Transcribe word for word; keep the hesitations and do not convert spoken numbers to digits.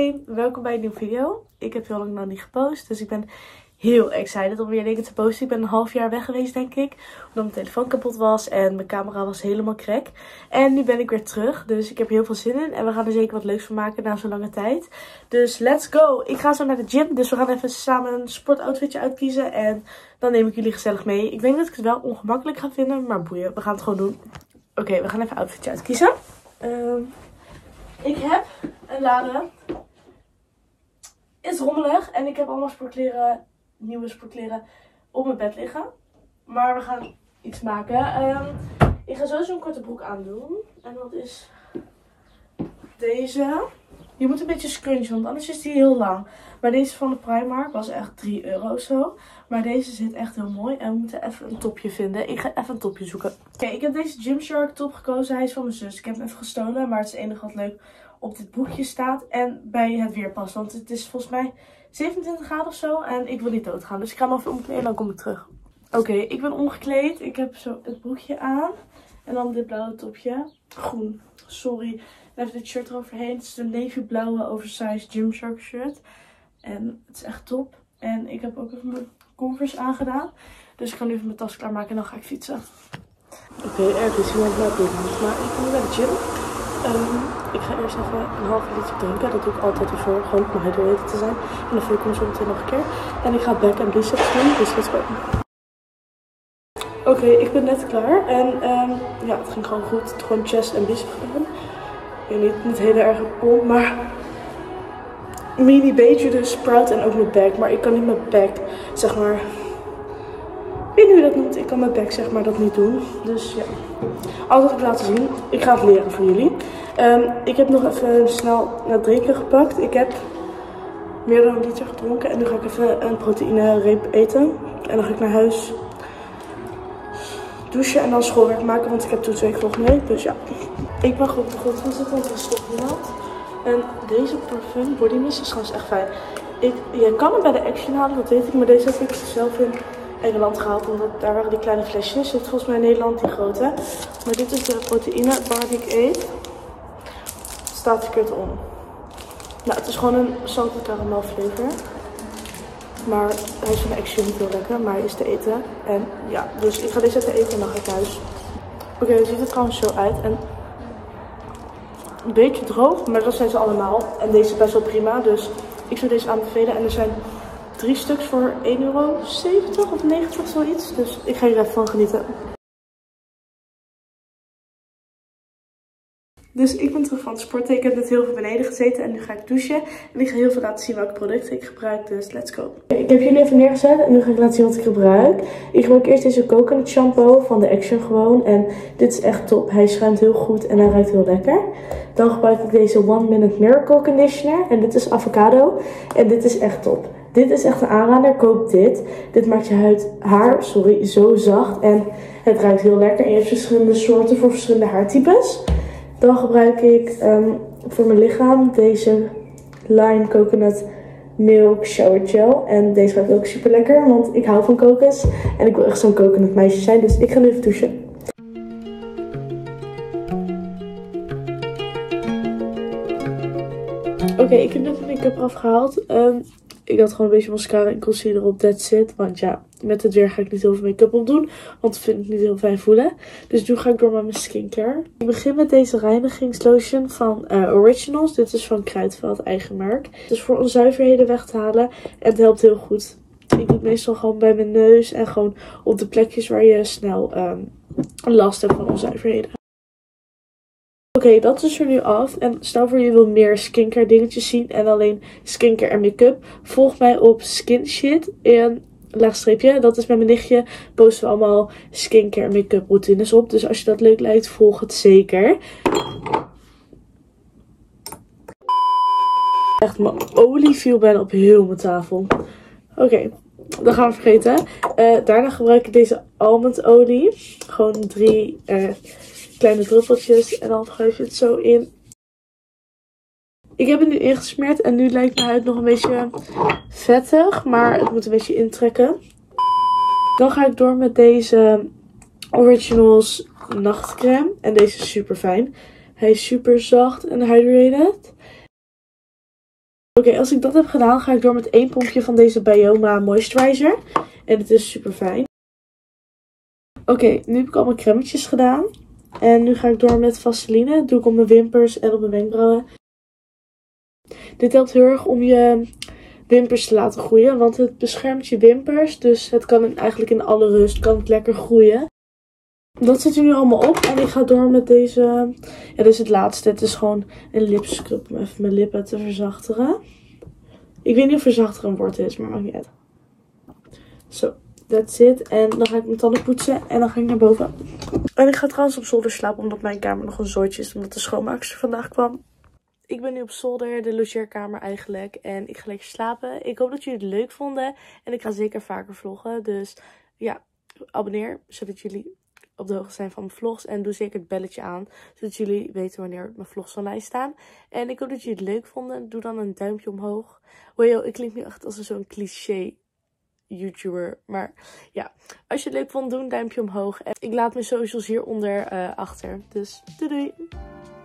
iedereen, welkom bij een nieuwe video. Ik heb heel lang nog niet gepost, dus ik ben heel excited om weer dingen te posten. Ik ben een half jaar weg geweest, denk ik, omdat mijn telefoon kapot was en mijn camera was helemaal crack. En nu ben ik weer terug, dus ik heb er heel veel zin in en we gaan er zeker wat leuks van maken na zo'n lange tijd. Dus let's go! Ik ga zo naar de gym, dus we gaan even samen een sportoutfitje uitkiezen en dan neem ik jullie gezellig mee. Ik denk dat ik het wel ongemakkelijk ga vinden, maar boeien, we gaan het gewoon doen. Oké, okay, we gaan even een outfitje uitkiezen. Um, ik heb een lade. Het is rommelig en ik heb allemaal sportkleren, nieuwe sportkleren op mijn bed liggen. Maar we gaan iets maken. Um, ik ga sowieso een korte broek aandoen. En dat is deze. Je moet een beetje scrunchen, want anders is die heel lang. Maar deze van de Primark was echt drie euro of zo. Maar deze zit echt heel mooi. En we moeten even een topje vinden. Ik ga even een topje zoeken. Oké, okay, ik heb deze Gymshark top gekozen. Hij is van mijn zus. Ik heb hem even gestolen. Maar het is het enige wat leuk op dit broekje staat. En bij het weer past. Want het is volgens mij zevenentwintig graden of zo. En ik wil niet doodgaan. Dus ik ga hem even omkleden en dan kom ik terug. Oké, okay, ik ben omgekleed. Ik heb zo het broekje aan. En dan dit blauwe topje. Groen. Sorry. En even dit shirt eroverheen. Het is een navy blauwe oversized Gymshark shirt. En het is echt top. En ik heb ook even mijn Converse aangedaan. Dus ik ga nu even mijn tas klaarmaken en dan ga ik fietsen. Oké, okay, er is iemand naar binnen. Maar ik ben nu bij de gym. Um, ik ga eerst even een half liter drinken. Dat doe ik altijd ervoor. Gewoon om hydrated te zijn. En dan voel ik me zo meteen nog een keer. En ik ga back en biceps doen. Dus let's go. Oké, okay, ik ben net klaar. En um, ja, het ging gewoon goed. Gewoon chest en biceps gedaan. Ik weet niet, niet hele erge pomp, maar mini beetje de sprout en ook mijn back. Maar ik kan niet mijn back, zeg maar, ik weet niet hoe je dat noemt. Ik kan mijn back, zeg maar, dat niet doen. Dus ja, alles wat ik laten zien. Ik ga het leren voor jullie. Um, ik heb nog even snel naar drinken gepakt. Ik heb meer dan een liter gedronken. En nu ga ik even een proteïne reep eten. En dan ga ik naar huis douchen en dan schoolwerk maken. Want ik heb toetsweek volgende week. Dus ja. Ik ben goed op de grond gaan zitten, want er stopt niemand. En deze parfum body mist is trouwens echt fijn. Ik, je kan hem bij de Action halen, dat weet ik. Maar deze heb ik zelf in Engeland gehaald. Omdat daar waren die kleine flesjes. Zit volgens mij in Nederland die grote. Maar dit is de proteïne bar die ik eet. Staat verkeerd om. Nou, het is gewoon een salted caramel flavor. Maar hij is van de Action niet heel lekker. Maar hij is te eten. En ja, dus ik ga deze even eten en dan ga ik naar huis. Oké, okay, ziet er trouwens zo uit. En een beetje droog, maar dat zijn ze allemaal. En deze is best wel prima, dus ik zou deze aanbevelen. En er zijn drie stuks voor één euro zeventig of negentig, zoiets. Dus ik ga hier even van genieten. Dus ik ben terug van het sporten. Ik heb net heel veel beneden gezeten en nu ga ik douchen. En ik ga heel veel laten zien welke producten ik gebruik, dus let's go. Ik heb jullie even neergezet en nu ga ik laten zien wat ik gebruik. Ik gebruik eerst deze coconut shampoo van de Action gewoon. En dit is echt top. Hij schuimt heel goed en hij ruikt heel lekker. Dan gebruik ik deze One Minute Miracle Conditioner. En dit is avocado. En dit is echt top. Dit is echt een aanrader. Koop dit. Dit maakt je huid, haar sorry, zo zacht. En het ruikt heel lekker. En je hebt verschillende soorten voor verschillende haartypes. Dan gebruik ik um, voor mijn lichaam deze Lime Coconut Milk Shower Gel. En deze ruikt ook super lekker, want ik hou van kokos. En ik wil echt zo'n coconut meisje zijn, dus ik ga nu even douchen. Oké, okay, ik heb net mijn make-up afgehaald. Um, ik had gewoon een beetje mascara en concealer op, that's it. Want ja, met het weer ga ik niet heel veel make-up op doen. Want dat vind ik niet heel fijn voelen. Dus nu ga ik door met mijn skincare. Ik begin met deze reinigingslotion van uh, Originals. Dit is van Kruidvat, eigen merk. Het is voor onzuiverheden weg te halen. En het helpt heel goed. Ik doe het meestal gewoon bij mijn neus. En gewoon op de plekjes waar je snel um, last hebt van onzuiverheden. Oké, okay, dat is er nu af. En stel voor je wil meer skincare dingetjes zien en alleen skincare en make-up. Volg mij op Skinshit en laagstreepje. Dat is met mijn nichtje. Posten we allemaal skincare en make-up routines op. Dus als je dat leuk lijkt, volg het zeker. Echt, mijn olie viel bijna op heel mijn tafel. Oké, okay, dat gaan we vergeten. Uh, daarna gebruik ik deze almondolie. Gewoon drie Uh, kleine druppeltjes en dan schuif je het zo in. Ik heb het nu ingesmeerd en nu lijkt mijn huid nog een beetje vettig, maar het moet een beetje intrekken. Dan ga ik door met deze Originals nachtcreme en deze is super fijn. Hij is super zacht en hydrated. Oké, okay, als ik dat heb gedaan, ga ik door met één pompje van deze Bioma Moisturizer. En het is super fijn. Oké, okay, nu heb ik al mijn crèmetjes gedaan. En nu ga ik door met Vaseline. Dat doe ik op mijn wimpers en op mijn wenkbrauwen. Dit helpt heel erg om je wimpers te laten groeien. Want het beschermt je wimpers. Dus het kan eigenlijk in alle rust kan het lekker groeien. Dat zit er nu allemaal op. En ik ga door met deze. Ja, dit is het laatste. Het is gewoon een lipscrub om even mijn lippen te verzachteren. Ik weet niet of verzachteren een woord is, maar maakt niet uit. Zo, that's it. En dan ga ik mijn tanden poetsen en dan ga ik naar boven. En ik ga trouwens op zolder slapen omdat mijn kamer nog een zooitje is. Omdat de schoonmaakster vandaag kwam. Ik ben nu op zolder, de logeerkamer eigenlijk. En ik ga lekker slapen. Ik hoop dat jullie het leuk vonden. En ik ga zeker vaker vloggen. Dus ja, abonneer zodat jullie op de hoogte zijn van mijn vlogs. En doe zeker het belletje aan, zodat jullie weten wanneer mijn vlogs online staan. En ik hoop dat jullie het leuk vonden. Doe dan een duimpje omhoog. Wow, ik klink nu echt als zo'n cliché YouTuber. Maar ja, als je het leuk vond, doe een duimpje omhoog. En ik laat mijn socials hieronder uh, achter. Dus doei doei!